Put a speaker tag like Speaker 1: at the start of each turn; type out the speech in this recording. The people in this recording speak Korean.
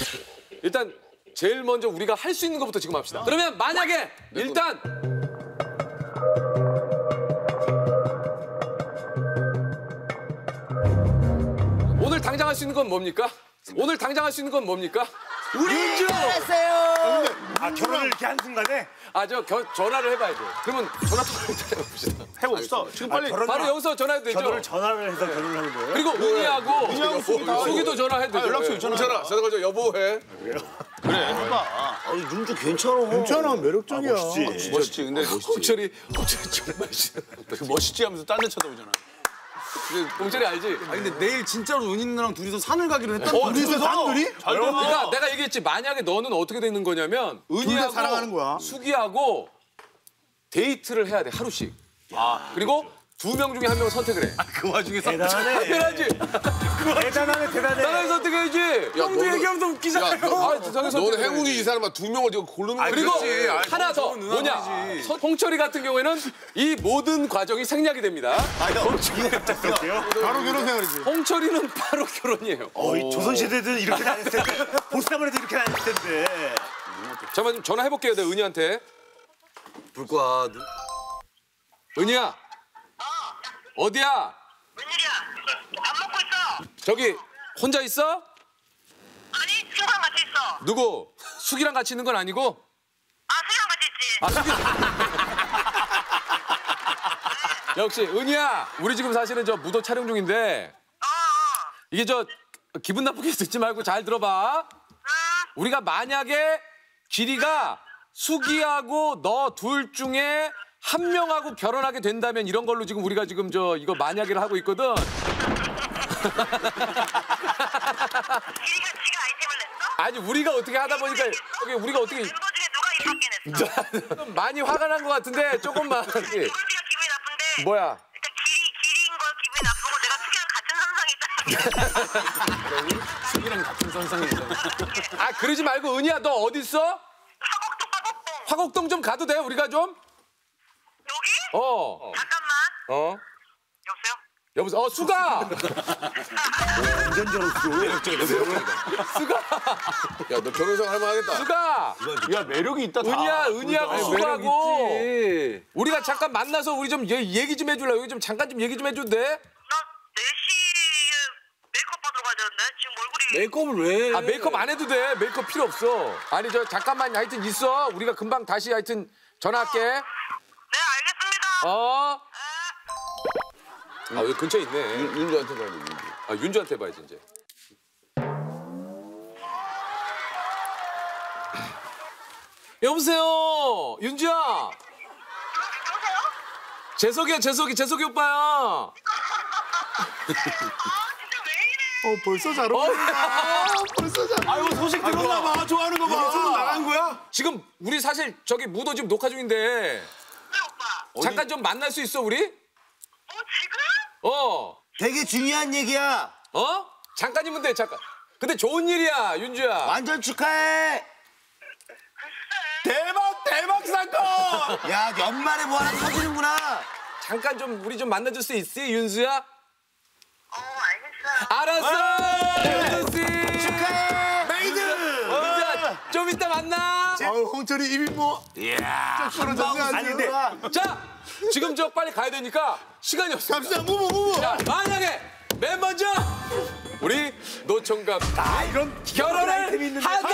Speaker 1: 일단 제일 먼저 우리가 할 수 있는 것부터 지금 합시다. 그러면 만약에 일단 오늘 당장 할 수 있는 건 뭡니까? 오늘 당장 할 수 있는 건 뭡니까?
Speaker 2: 우리 결혼했어요.
Speaker 3: 아 결혼을 이렇게 한 순간에
Speaker 1: 전화를 해봐야 돼. 그러면 전화 통화를 해봅시다.
Speaker 4: 해봅시다. 지금 빨리.
Speaker 1: 바로 여기서 전화해도 되죠?
Speaker 3: 전화를 해서 결혼을 하는 거예요?
Speaker 1: 그리고 은희하고 수기도 전화해도 되죠?
Speaker 4: 연락처 있잖아.
Speaker 1: 전화 걸죠. 여보해.
Speaker 2: 아니 윤주 괜찮아.
Speaker 4: 괜찮아, 매력적이야.
Speaker 3: 멋있지. 근데
Speaker 1: 홍철이 정말 싫어.
Speaker 4: 그 멋있지 하면서 딴 데 쳐다보잖아.
Speaker 1: 홍철이 알지?
Speaker 5: 아니 근데 내일 진짜로 은희 누나랑 둘이서 산을 가기로 했다.
Speaker 4: 둘이서 단둘이?
Speaker 1: 그러니까 내가 얘기했지. 만약에 너는 어떻게 되는 거냐면 은희하고
Speaker 4: 사랑하는 거야.
Speaker 1: 수기하고 데이트를 해야 돼. 하루씩. 그리고 2명 중에 1명 선택을 해.
Speaker 5: 그 와중에
Speaker 3: 대단하네.
Speaker 1: 당연하지.
Speaker 3: 대단하네.
Speaker 1: 나를 선택해야지.
Speaker 5: 형도 얘기하면 웃기잖아요.
Speaker 6: 너는 행운이 이 사람아 2명을 지금 고르는 거야.
Speaker 1: 그리고
Speaker 5: 그렇지. 아이,
Speaker 1: 하나 더
Speaker 5: 그건
Speaker 1: 뭐냐?
Speaker 5: 누나들이지.
Speaker 1: 홍철이 같은 경우에는 이 모든 과정이 생략이 됩니다.
Speaker 4: 바로 결혼 생활이지.
Speaker 1: 홍철이는 바로 결혼이에요.
Speaker 3: 이 조선시대든 이렇게 다녔을 텐데 보쌈을 해도 이렇게 다녔을 텐데.
Speaker 1: 잠깐만 좀 전화해볼게요. 내가 은희한테.
Speaker 5: 불과
Speaker 1: 은희야. 어디야?
Speaker 7: 웬일이야? 밥 먹고 있어.
Speaker 1: 저기 혼자 있어?
Speaker 7: 아니, 친구랑 같이 있어.
Speaker 1: 누구? 숙이랑 같이 있는 건 아니고?
Speaker 7: 아, 수희랑 같이 있지.
Speaker 1: 역시 은희야. 우리 지금 사실은 저 무도 촬영 중인데 이게 저 기분 나쁘게 듣지 말고 잘 들어봐. 우리가 만약에 길이가 수기하고 너 둘 중에 한 명하고 결혼하게 된다면 이런 걸로 지금 우리가 지금 저 이거 만약에를 하고 있거든.
Speaker 7: 지가 아이템을 냈어?
Speaker 1: 아니 우리가 어떻게 하다 보니까 여기 우리가 어떻게
Speaker 7: 멤버 중에 누가 이렇게 냈어?
Speaker 1: 많이 화가 난 것 같은데 조금만.
Speaker 7: 우리가 기분이 나쁜데.
Speaker 1: 뭐야?
Speaker 7: 일단 길인 거 기분이 나쁘고 내가 수기랑 같은 선상에 있다.
Speaker 1: 수기랑 같은 선상에 있어. 아 그러지 말고 은희야 너 어디 있어?
Speaker 7: 화곡동.
Speaker 1: 화곡동 좀 가도 돼 우리가 좀?
Speaker 7: 여기? 잠깐만.
Speaker 1: 여보세요? 수가!
Speaker 3: 완전 저렇고.
Speaker 1: 수가!
Speaker 6: 야, 너 결혼 생활 할만 하겠다.
Speaker 1: 수가!
Speaker 4: 야, 매력이 있다.
Speaker 1: 은희하고 수가하고 우리가 잠깐 만나서 우리 좀 얘기 좀 해줄래? 여기 좀 잠깐 좀 얘기 좀 해줘도 돼?
Speaker 7: 나 4시에 메이크업 받으러 가야 되는데 지금 얼굴이.
Speaker 5: 메이크업을 왜?
Speaker 1: 아 메이크업 안 해도 돼. 메이크업 필요 없어. 아니 저 잠깐만 하여튼 있어. 우리가 금방 다시 하여튼 전화할게.
Speaker 7: 네, 알겠습니다.
Speaker 1: 아 여기 근처에 있네.
Speaker 6: 윤주한테 봐야 돼, 윤주.
Speaker 1: 아 윤주한테 봐야지 이제. 여보세요 윤주야.
Speaker 7: 여보세요?
Speaker 1: 재석이 오빠야.
Speaker 7: 아, 진짜 왜 이래?
Speaker 4: 벌써 잘 어울린다. 벌써 잘 어울린다.
Speaker 5: 아이고 소식 들었나 봐. 좋아하는 거 봐.
Speaker 4: 나간 거야?
Speaker 1: 지금 우리 사실 저기 무도 지금 녹화 중인데
Speaker 7: 왜 오빠?
Speaker 1: 잠깐 좀 만날 수 있어 우리?
Speaker 7: 지금?
Speaker 2: 되게 중요한 얘기야.
Speaker 1: 잠깐이면 돼 잠깐. 근데 좋은 일이야 윤주야.
Speaker 2: 완전 축하해.
Speaker 5: 대박 사건.
Speaker 2: 야 연말에 뭐 하나 터지는구나.
Speaker 1: 잠깐 좀 우리 좀 만나줄 수 있어 윤수야?
Speaker 7: 알겠어.
Speaker 1: 알았어. 윤수 씨.
Speaker 2: 축하해.
Speaker 4: 메이드!
Speaker 1: 윤수야 좀 이따 만나.
Speaker 4: 홍철이 입이 뭐. 이야. 쪽수로 장난
Speaker 3: 아닌데.
Speaker 4: 아니야.
Speaker 1: 자 지금 저 빨리 가야 되니까 시간이 없어.
Speaker 4: 갑시다, 무브.
Speaker 1: 자 만약에 맨 먼저 우리 노총각
Speaker 3: 이런
Speaker 1: 결혼을
Speaker 3: 아이템이 있는데.
Speaker 1: 하게